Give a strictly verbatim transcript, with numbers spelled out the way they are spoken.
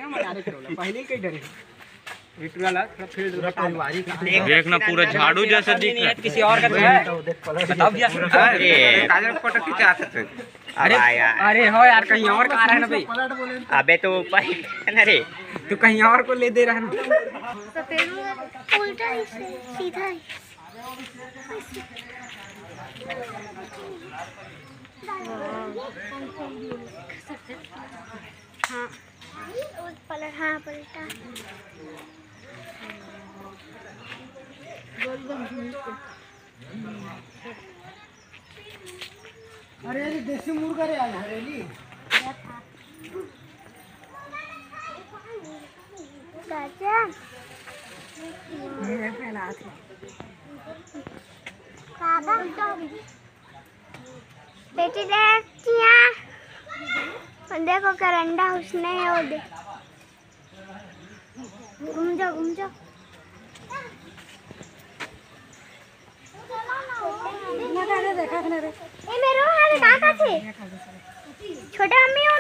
पहले कई डरे देखना पूरा झाड़ू जैसा दिख रहा है। किसी और का है बताओ भैया। काजल फोटो खींचा सकते। अरे अरे हो यार कहीं और का आ रहा है ना भाई। अबे तो भाई ना रे तू कहीं और को ले दे रहा है ना। उल्टा ही सीधा ही हाँ पलट हाँ पलटा अरे अरे देसी मुर्गा रे आज हरेली चाचा मेरे पहला थे दादा बेटी देखिया देखो करंडा उसने है वो देख घूम जाओ घूम जाओ देखा रे ए मेरो हाले काका छे छोटा मम्मी